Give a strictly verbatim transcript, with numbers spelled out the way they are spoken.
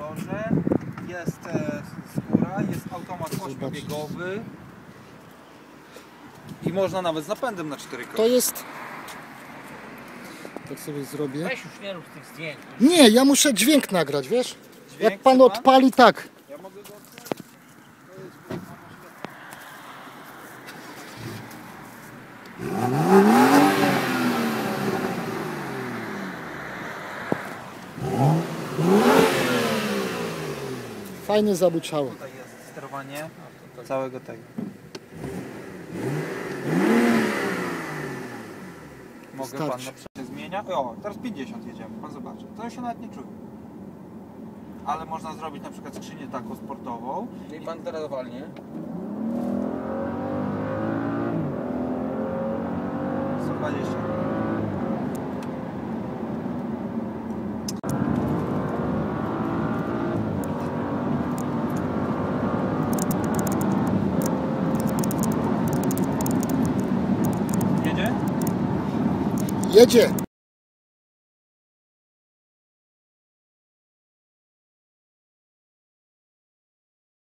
motorze, jest e, skóra, jest automat ośmiobiegowy i można nawet z napędem na cztery koła. To jest... Tak sobie zrobię. Weź już nie rób tych zdjęć. Nie, ja muszę dźwięk nagrać, wiesz? Dźwięk Jak pan chce odpali, tak. Ja mogę go otworzyć. To jest wyjechana Fajnie zabuczało. Tutaj jest sterowanie całego tego. Mogę Wystarczy. pan na przykład zmienia. O, teraz pięćdziesiąt jedziemy, pan zobaczy. To się nawet nie czuje. Ale można zrobić na przykład skrzynię taką sportową. I pan teraz walnie. sto dwadzieścia. Jedzie? Jedzie.